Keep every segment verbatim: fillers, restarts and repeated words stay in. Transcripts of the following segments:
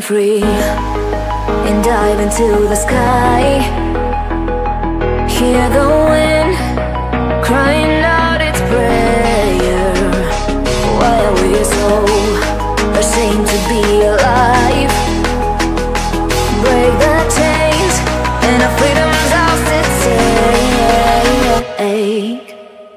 free and dive into the sky. Hear the wind crying out its prayer. Why are we so ashamed to be alive? Break the chains and our freedom's ours to take.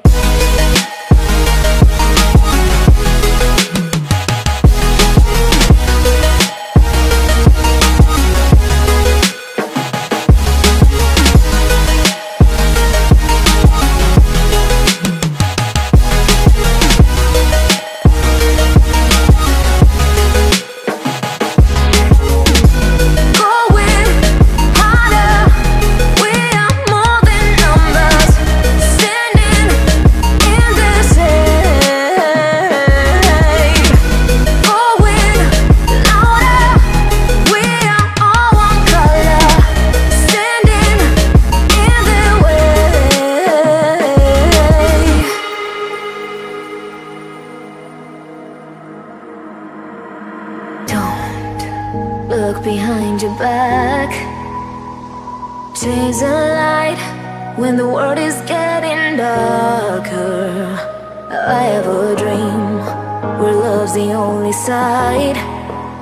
Look behind your back. Chase a light when the world is getting darker. I have a dream where love's the only side.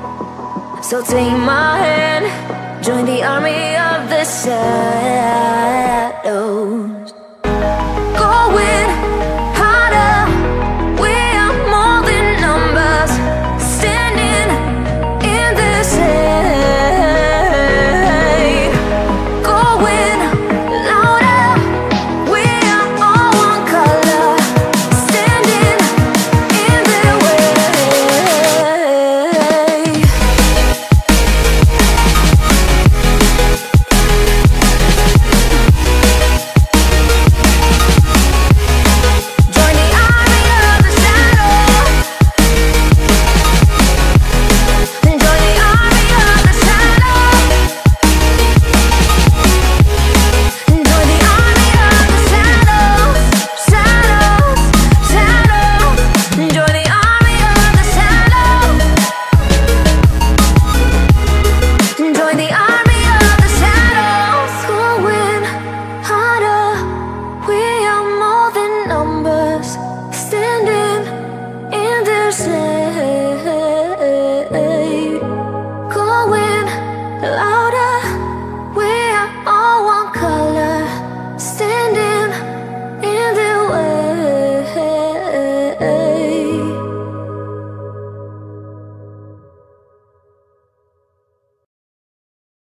So take my hand, join the army of the side.